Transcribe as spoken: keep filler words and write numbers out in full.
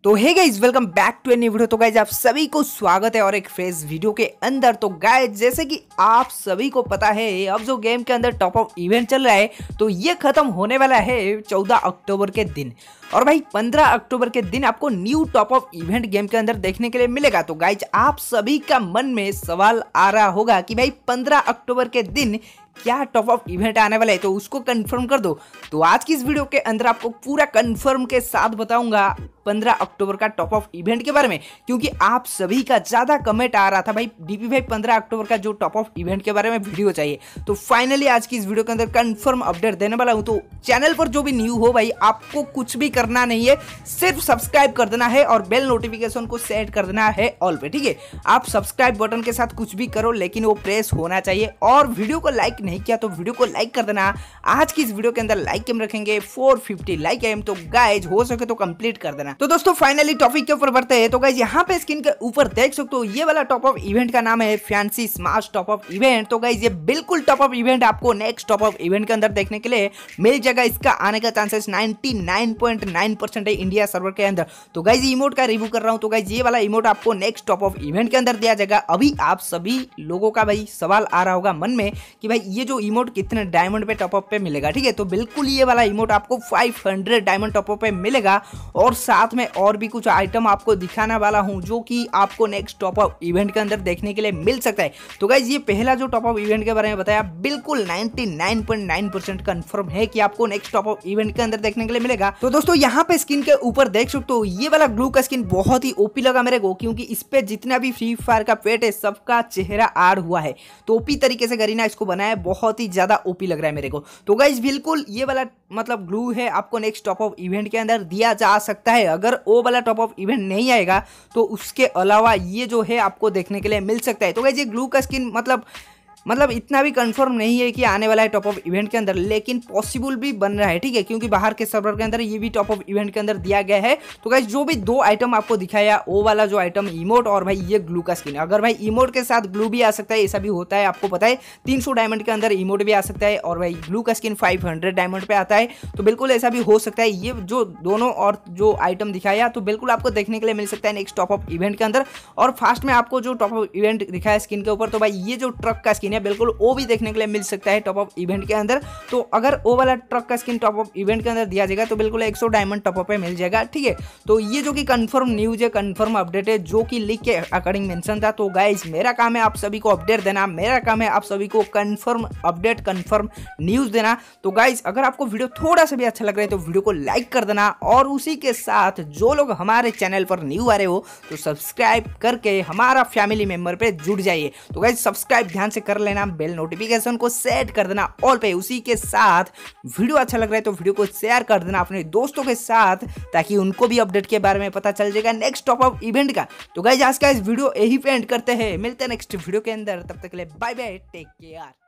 तो hey guys welcome back to a new video. तो guys आप सभी को स्वागत है और एक फ्रेश वीडियो के अंदर। तो गाइस जैसे कि आप सभी को पता है अब जो गेम के अंदर टॉप अप इवेंट चल रहा है तो ये खत्म होने वाला है चौदह अक्टूबर के दिन। और भाई पंद्रह अक्टूबर के दिन आपको new top up event game के अंदर देखने के लिए मिलेगा। तो गाइस आप सभी का मन में सवाल आ रहा होगा कि भाई पंद्रह अक्टूबर के दिन क्या टॉप अप इवेंट आने वाला है, तो उसको कंफर्म कर दो। तो आज की इस वीडियो के अंदर आपको पूरा कंफर्म के साथ बताऊंगा पंद्रह अक्टूबर का टॉप अप इवेंट के बारे में, क्योंकि आप सभी का ज्यादा कमेंट आ रहा था भाई डीपी भाई पंद्रह अक्टूबर का जो टॉप अप इवेंट के बारे में वीडियो चाहिए। तो फाइनली आज की इस वीडियो के अंदर कंफर्म अपडेट देने वाला हूं। तो चैनल पर जो भी न्यू हो भाई आपको कुछ भी करना नहीं है, सिर्फ सब्सक्राइब कर देना है और बेल नोटिफिकेशन को सेट कर देना है ऑल पे। ठीक है, आप सब्सक्राइब बटन के साथ कुछ भी करो लेकिन वो प्रेस होना चाहिए। और वीडियो को लाइक नहीं किया तो वीडियो को लाइक कर देना। आज की इस वीडियो के अंदर लाइक एम रखेंगे चार सौ पचास लाइक एम, तो गाइज हो सके तो कंप्लीट कर देना। तो दोस्तों फाइनली टॉपिक के ऊपर बढ़ते हैं। तो गाइज यहाँ पे स्क्रीन के ऊपर देख सकते हो ये वाला टॉप अप इवेंट का नाम है fancy smash top up event. तो गाइज ये बिल्कुल टॉप अप इवेंट आपको नेक्स्ट टॉप अप इवेंट के अंदर देखने के लिए मिल जाएगा। इसका आने का चांसेस निन्यानवे पॉइंट नौ परसेंट है इंडिया सर्वर के अंदर। तो गाइज इमोट का रिव्यू कर रहा हूं। तो गाइज ये वाला इमोट आपको नेक्स्ट टॉप अप इवेंट के अंदर दिया जाएगा। अभी आप सभी लोगों का भाई सवाल आ रहा होगा मन में कि भाई ये जो इमोट कितने डायमंड पे टॉप अप पे मिलेगा। ठीक है, तो बिल्कुल ये वाला इमोट आपको पाँच सौ डायमंड टॉप अप पे मिलेगा। और साथ में और भी कुछ आइटम आपको दिखाने वाला हूं जो कि आपको नेक्स्ट टॉप अप इवेंट के अंदर देखने के लिए मिल सकता है। तो गाइज ये पहला जो टॉप अप इवेंट के बारे में बताया बिल्कुल निन्यानवे पॉइंट नौ परसेंट कंफर्म है कि आपको नेक्स्ट टॉप अप इवेंट के अंदर देखने के लिए मिलेगा। तो दोस्तों यहाँ पे स्किन के ऊपर देख सकते हो ये वाला ग्लू का स्किन बहुत ही ओपी लगा मेरे को, क्योंकि इस पे जितना भी फ्री फायर का पेट है सबका चेहरा आड़ हुआ है। तो ओपी तरीके से गरीना इसको बनाया, बहुत ही ज्यादा ओपी लग रहा है मेरे को। तो गाइज बिल्कुल ये वाला मतलब ग्लू है आपको नेक्स्ट टॉप अप इवेंट के अंदर दिया जा सकता है। अगर वो वाला टॉप अप इवेंट नहीं आएगा तो उसके अलावा ये जो है आपको देखने के लिए मिल सकता है। तो गाइज ये ग्लू का स्किन मतलब मतलब इतना भी कंफर्म नहीं है कि आने वाला है टॉप अप इवेंट के अंदर, लेकिन पॉसिबल भी बन रहा है। ठीक है, क्योंकि बाहर के सर्वर के अंदर ये भी टॉप अप इवेंट के अंदर दिया गया है। तो गाइस जो भी दो आइटम आपको दिखाया वो वाला जो आइटम इमोट और भाई ये ग्लू का स्किन, अगर भाई इमोट के साथ ग्लू भी आ सकता है, ऐसा भी होता है आपको पता है। तीन सौ डायमंड के अंदर इमोट भी आ सकता है और भाई ग्लू का स्किन पाँच सौ डायमंड पे आता है। तो बिल्कुल ऐसा भी हो सकता है। ये जो दोनों और जो आइटम दिखाया तो बिल्कुल आपको देखने के लिए मिल सकता है नेक्स्ट टॉप अप इवेंट के अंदर। और फास्ट में आपको जो टॉप अप इवेंट दिखाया स्किन के ऊपर, तो भाई ये जो ट्रक का स्किन है बिल्कुल वो भी देखने के लिए मिल सकता है टॉप अप इवेंट के अंदर। तो अगर वो वाला ट्रक का स्किन टॉप अप इवेंट के अंदर दिया जाएगा तो बिल्कुल सौ डायमंड टॉप अप पे मिल जाएगा। ठीक है, तो ये जो कि कंफर्म न्यूज है, कंफर्म अपडेट है जो कि लीक के अकॉर्डिंग मेंशन था। तो गाइस मेरा काम है आप सभी को अपडेट देना, मेरा काम है आप सभी को कंफर्म अपडेट कंफर्म न्यूज देना। तो गाइस अगर आपको वीडियो थोड़ा सा भी अच्छा लग रहा है तो वीडियो को लाइक कर देना। और उसी के साथ जो लोग हमारे चैनल पर न्यू आ रहे हो तो सब्सक्राइब करके हमारा फैमिली मेंबर पे जुड़ जाइए। तो गाइस सब्सक्राइब ध्यान से कर लेना, बेल नोटिफिकेशन नोटिफिकेशन को सेट कर देना ऑल पे। उसी के साथ वीडियो अच्छा लग रहा है तो वीडियो को शेयर कर देना अपने दोस्तों के साथ, ताकि उनको भी अपडेट के बारे में पता चल जाएगा नेक्स्ट टॉप अप इवेंट का। तो गाइस आज का इस वीडियो यही पे एंड करते हैं, मिलते हैं नेक्स्ट वीडियो के अंदर। तब तक के लिए बाय बाय, टेक केयर।